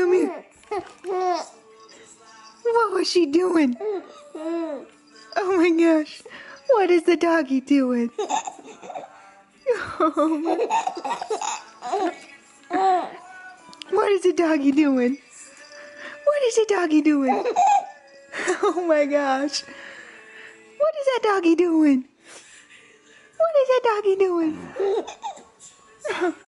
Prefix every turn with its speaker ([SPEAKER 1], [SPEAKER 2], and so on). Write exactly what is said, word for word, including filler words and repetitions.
[SPEAKER 1] come here. What was she doing? Oh my gosh. What is the doggy doing? Oh my. What is the doggy doing? What is the doggy doing? Oh my gosh. What is that doggy doing? What is that doggy doing?